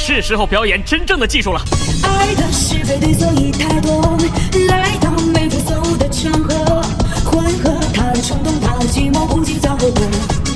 是时候表演真正的技术了。 爱的是非对错已太多，来到没风俗的场合，缓和他的冲动，他的寂寞，不计较后果。